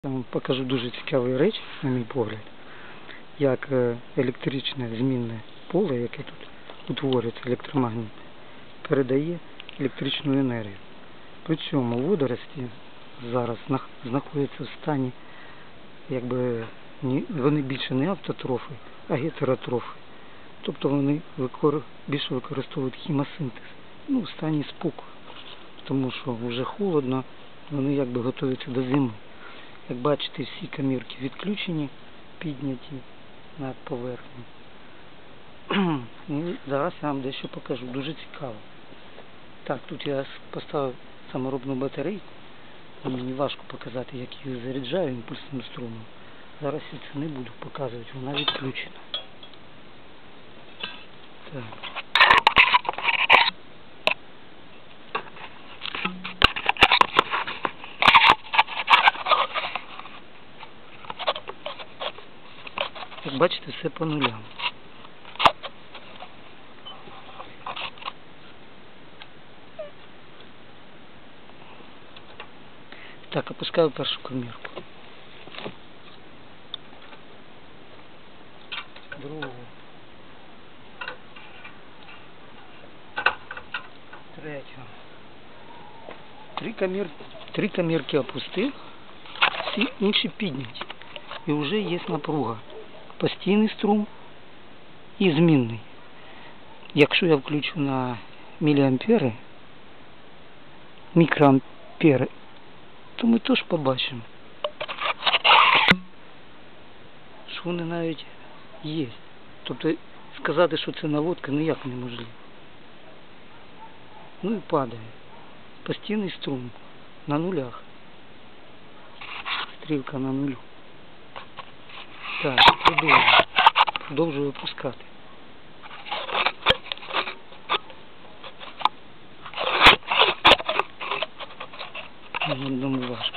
Я вам покажу дуже цікаву річ, на мій погляд, як електричне змінне поле, яке тут утворюється, електромагніт, передає електричну енергію. При цьому водорості зараз знаходяться в стані, якби вони більше не автотрофи, а гетеротрофи. Тобто вони більше використовують хімосинтез, в стані спокою, тому що вже холодно, вони якби готуються до зими. Як бачите, всі камірки відключені, підняті над поверхнею. І зараз я вам дещо покажу, дуже цікаво. Так, тут я поставив саморобну батарейку, мені важко показати, як її заряджаю імпульсним струмом. Зараз я це не буду показувати, вона відключена. Так. Як бачите, все по нулям. Так, опускаю першу камірку. Другу. Третю. Три камірки опустив, всі інші підняті. І вже є напруга. Постійний струм і змінний. Якщо я включу на міліампери, мікроампери, то ми теж побачимо, що вони навіть є. Тобто сказати, що це наводка, ніяк неможливо. Ну і падає. Постійний струм на нулях. Стрілка на нулю. Так, продовжую опускати. Одному важко.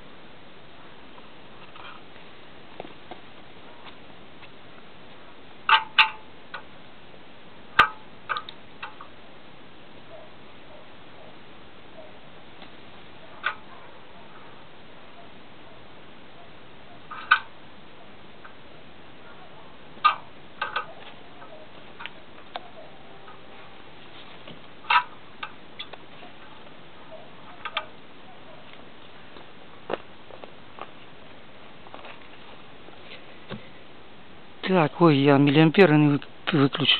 Так, ой, я миллиамперы не выключу.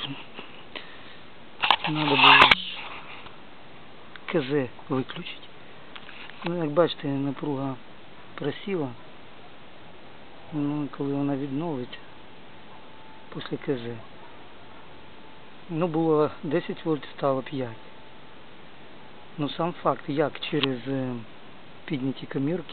Надо было КЗ выключить. Ну, як бачите, напруга просіла. Ну, і коли вона відновить після КЗ. Ну, було 10 вольт, стало 5. Ну, сам факт, як через підняті камірки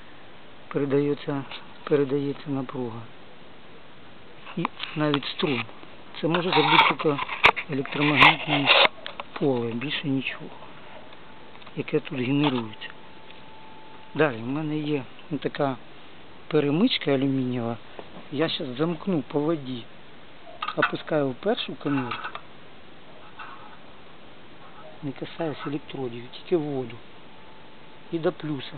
передається напруга. І навіть струм. Це може зробити тільки електромагнітне поле, більше нічого, яке тут генерується. Далі, в мене є така перемичка алюмінієва. Я зараз замкну по воді, опускаю в першу камірку, не касаюсь електродів, тільки в воду. І до плюса.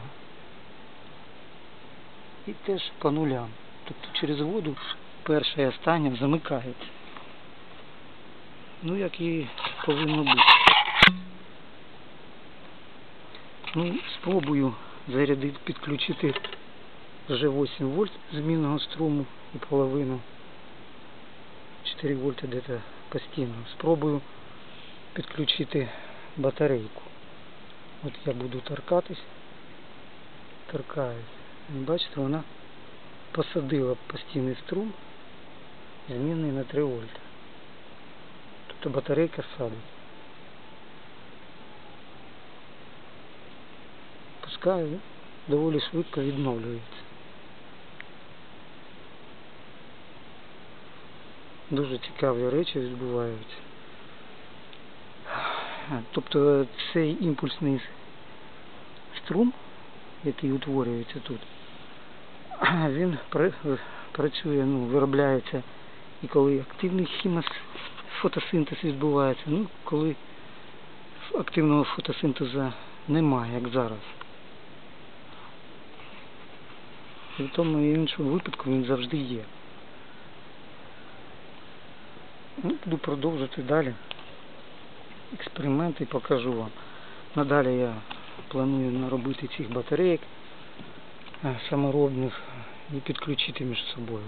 І теж по нулям. Тобто через воду перша і остання замикається. Ну, як і повинно бути. Ну, спробую зарядити, підключити вже 8 вольт змінного струму і половину. 4 вольта десь постійно. Спробую підключити батарейку. От я буду торкатись. Торкаюсь. Бачите, вона посадила постійний струм, змінний на 3 вольта. Тобто батарейка садить. Пускаю, доволі швидко відновлюється. Дуже цікаві речі відбуваються. Тобто цей імпульсний струм, який утворюється тут, він працює, виробляється і коли активний фотосинтез відбувається, коли активного фотосинтезу немає, як зараз. І в тому і іншому випадку він завжди є. Ну, буду продовжувати далі експерименти і покажу вам. Надалі я планую наробити цих батарейок саморобних і підключити між собою.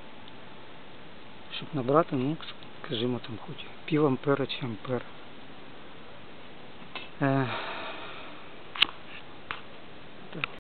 Щоб набрати, ну, скажімо там, хоч пів ампера чи ампер.